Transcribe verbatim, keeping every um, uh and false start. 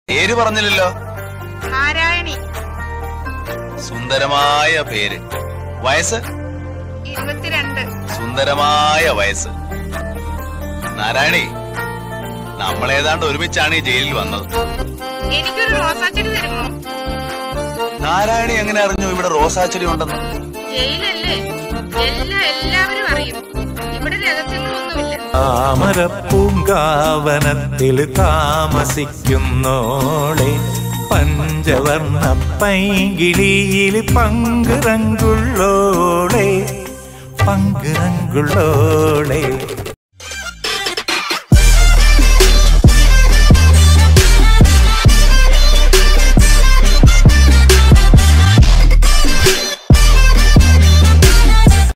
പേര് പറഞ്ഞില്ലല്ലോ. നാരായണി. സുന്ദരമായ പേര്. വയസ്സ്? ഇരുപത്തിരണ്ട്. സുന്ദരമായ വയസ്സ്. നാരായണി, നമ്മളേതാണ്ട് ഒരുമിച്ചാണ് ഈ ജയിലിൽ വന്നത്. എനിക്കൊരു റോസാച്ചെടി തരുമോ? നാരായണി എങ്ങനെ അറിഞ്ഞു ഇവിടെ റോസാച്ചെടി ഉണ്ടെന്ന്? ജയിലല്ലേ, എല്ലാ എല്ലാവരും അറിയും. ഇവിടെ രഹസ്യങ്ങളൊന്നുമില്ല. താമരപ്പൂങ്കാവനത്തിൽ താമസിക്കുന്നോളെ, പഞ്ചവർണ്ണ പൈങ്കിളിയിൽ പങ്കുറങ്കുള്ളോളെ, പങ്കുറങ്കുള്ളോളെ.